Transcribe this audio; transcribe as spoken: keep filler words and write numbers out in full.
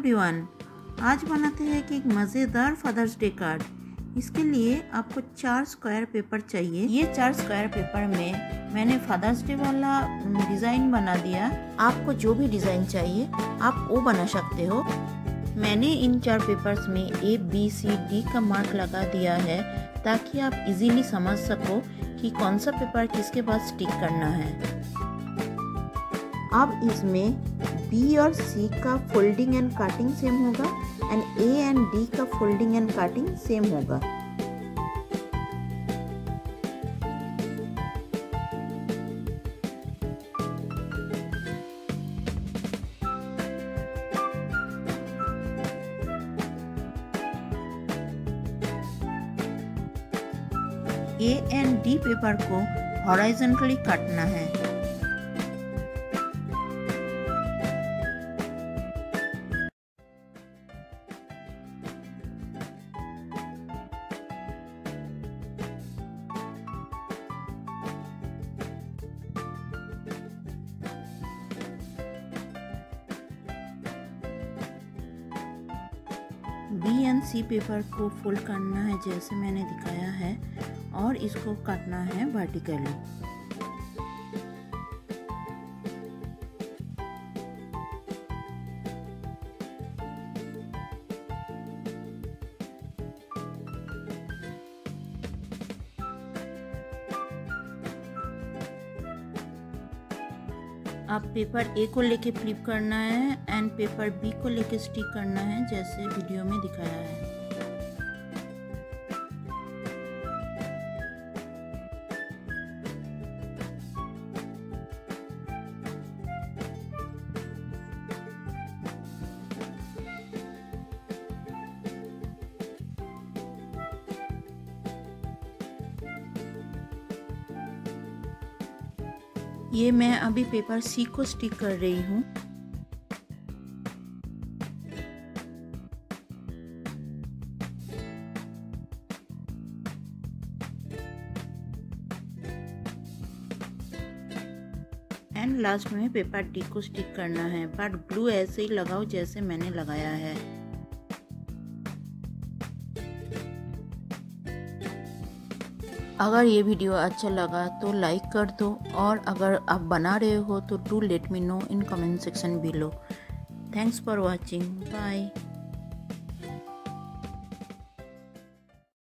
Everyone, आज बनाते हैं कि एक मज़ेदार फादर्स डे कार्ड। इसके लिए आपको चार स्क्वायर पेपर चाहिए। ये चार स्क्वायर पेपर में मैंने फादर्स डे वाला डिज़ाइन बना दिया। आपको जो भी डिज़ाइन चाहिए आप वो बना सकते हो। मैंने इन चार पेपर्स में ए बी सी डी का मार्क लगा दिया है ताकि आप इजीली समझ सको कि कौन सा पेपर किसके पास स्टिक करना है। अब इसमें बी और सी का फोल्डिंग एंड कटिंग सेम होगा एंड ए एंड डी का फोल्डिंग एंड कटिंग सेम होगा। ए एंड डी पेपर को हॉरिजॉन्टली काटना है। बी एंड सी पेपर को फोल्ड करना है जैसे मैंने दिखाया है और इसको काटना है वर्टिकली। अब पेपर ए को लेके फ्लिप करना है एंड पेपर बी को लेके स्टिक करना है जैसे वीडियो में दिखाया है। ये मैं अभी पेपर सी को स्टिक कर रही हूँ। एंड लास्ट में पेपर डी को स्टिक करना है, बट ग्लू ऐसे ही लगाओ जैसे मैंने लगाया है। अगर ये वीडियो अच्छा लगा तो लाइक कर दो और अगर आप बना रहे हो तो do let me know in comment section below. Thanks for watching, bye.